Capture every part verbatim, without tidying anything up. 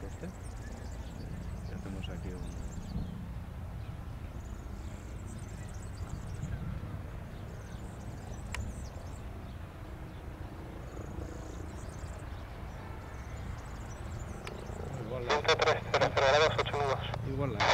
este. Y hacemos aquí un... Igual la... ciento tres, cero cero grados, ocho nudos. Igual la...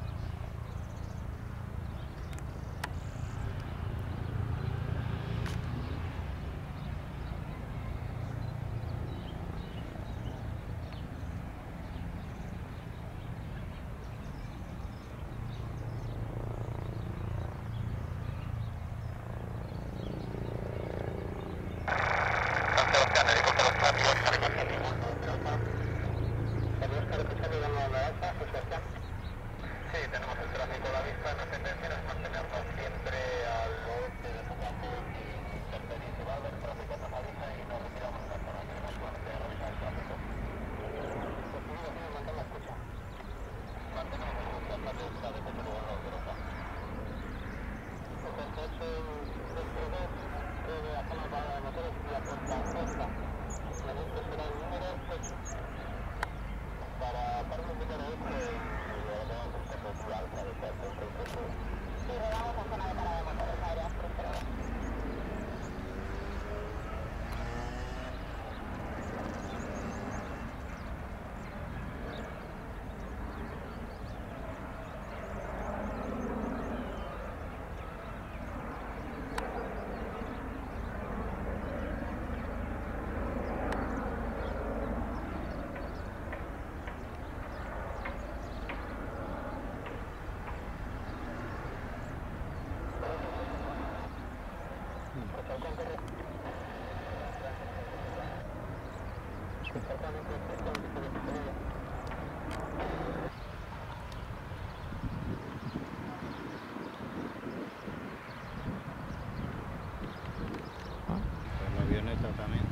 La avioneta también.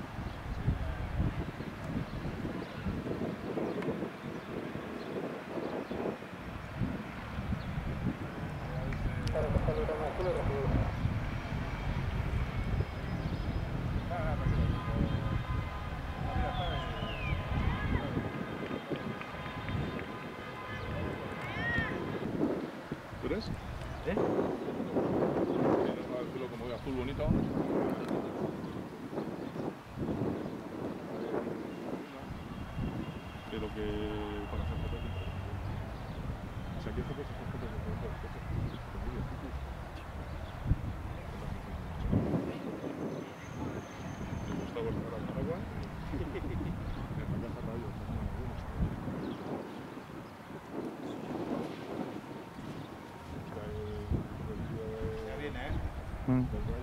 ¿Tú eres? ¿Eh? El pelo como de azul bonito. Pero que para hacer fotos o sea, que hace cosas fotos de cosas me gustaba estar al agua en la caja rayos. Ya viene, ¿eh?